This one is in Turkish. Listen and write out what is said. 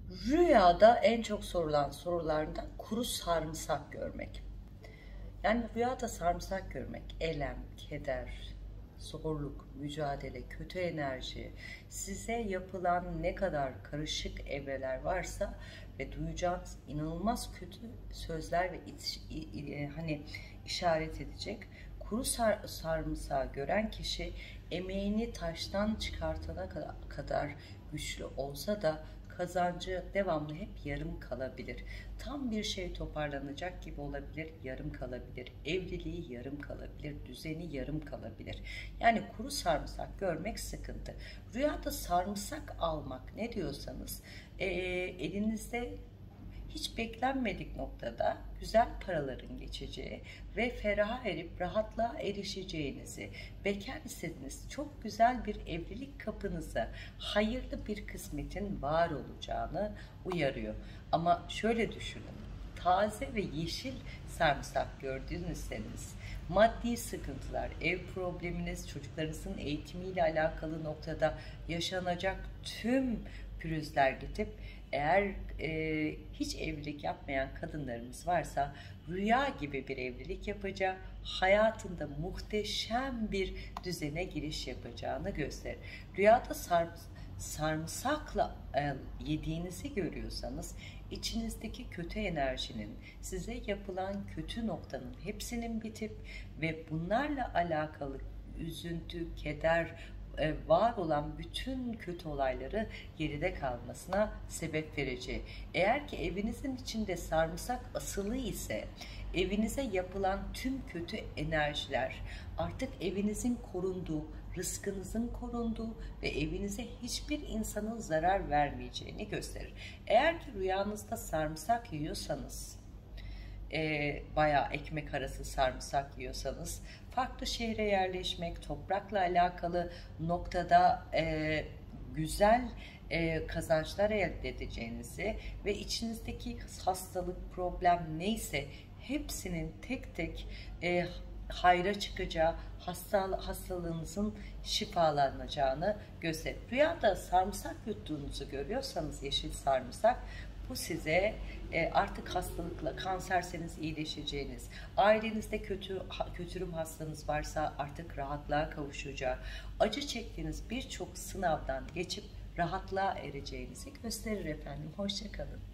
Rüyada en çok sorulan sorulardan kuru sarımsak görmek. Yani rüyada sarımsak görmek, elem, keder, zorluk, mücadele, kötü enerji, size yapılan ne kadar karışık evreler varsa ve duyacağınız inanılmaz kötü sözler ve hani işaret edecek. Kuru sarımsağı gören kişi emeğini taştan çıkartana kadar güçlü olsa da kazancı devamlı hep yarım kalabilir. Tam bir şey toparlanacak gibi olabilir, yarım kalabilir. Evliliği yarım kalabilir, düzeni yarım kalabilir. Yani kuru sarımsak görmek sıkıntı. Rüyada sarımsak almak ne diyorsanız elinizde hiç beklenmedik noktada güzel paraların geçeceği ve feraha erip rahatlığa erişeceğinizi, bekar istediğiniz çok güzel bir evlilik kapınıza hayırlı bir kısmetin var olacağını uyarıyor. Ama şöyle düşünün, taze ve yeşil sarımsak gördüğünüzseniz maddi sıkıntılar, ev probleminiz, çocuklarınızın eğitimiyle alakalı noktada yaşanacak tüm pürüzler gidip eğer hiç evlilik yapmayan kadınlarımız varsa rüya gibi bir evlilik yapacağı, hayatında muhteşem bir düzene giriş yapacağını gösterir. Rüyada sarımsakla yediğinizi görüyorsanız içinizdeki kötü enerjinin, size yapılan kötü noktanın hepsinin bitip ve bunlarla alakalı üzüntü, keder, var olan bütün kötü olayları geride kalmasına sebep vereceği. Eğer ki evinizin içinde sarımsak asılı ise evinize yapılan tüm kötü enerjiler artık evinizin korunduğu, rızkınızın korunduğu ve evinize hiçbir insanın zarar vermeyeceğini gösterir. Eğer ki rüyanızda sarımsak yiyorsanız, bayağı ekmek arası sarımsak yiyorsanız, farklı şehre yerleşmek, toprakla alakalı noktada güzel kazançlar elde edeceğinizi ve içinizdeki hastalık, problem neyse hepsinin tek tek hayra çıkacağı, hastalığınızın şifalanacağını gösterir. Rüyada sarımsak yuttuğunuzu görüyorsanız, yeşil sarımsak, bu size artık hastalıkla, kanserseniz iyileşeceğiniz, ailenizde kötürüm hastanız varsa artık rahatlığa kavuşacağı, acı çektiğiniz birçok sınavdan geçip rahatlığa ereceğinizi gösterir efendim. Hoşça kalın.